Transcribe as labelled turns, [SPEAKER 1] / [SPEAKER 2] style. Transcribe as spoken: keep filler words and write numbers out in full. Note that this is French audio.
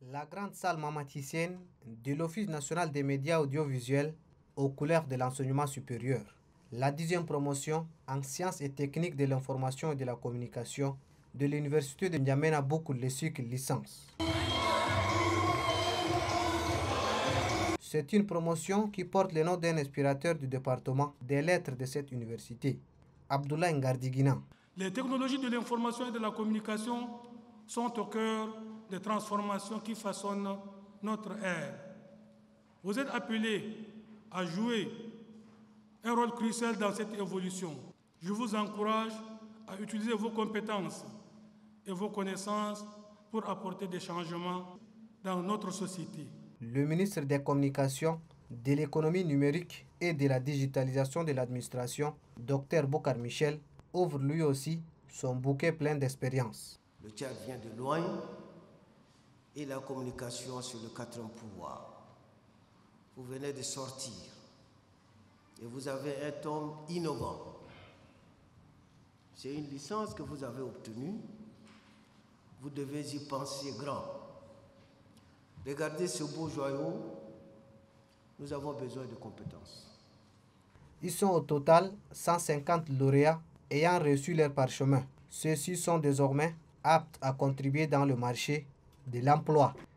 [SPEAKER 1] La grande salle mamaticienne de l'Office national des médias audiovisuels aux couleurs de l'enseignement supérieur. La dixième promotion en sciences et techniques de l'information et de la communication de l'Université de N'Djamena Boukou, le cycle licence. C'est une promotion qui porte le nom d'un inspirateur du département des lettres de cette université, Abdoulaye Ngardigina.
[SPEAKER 2] Les technologies de l'information et de la communication sont au cœur des transformations qui façonnent notre ère. Vous êtes appelés à jouer un rôle crucial dans cette évolution. Je vous encourage à utiliser vos compétences et vos connaissances pour apporter des changements dans notre société.
[SPEAKER 1] Le ministre des Communications, de l'économie numérique et de la digitalisation de l'administration, Dr Bokar Michel, ouvre lui aussi son bouquet plein d'expérience.
[SPEAKER 3] Le Tchad vient de loin et la communication sur le quatrième pouvoir. Vous venez de sortir et vous avez un tome innovant. C'est une licence que vous avez obtenue. Vous devez y penser grand. Regardez ce beau joyau. Nous avons besoin de compétences.
[SPEAKER 1] Ils sont au total cent cinquante lauréats ayant reçu leur parchemin. Ceux-ci sont désormais aptes à contribuer dans le marché de l'emploi.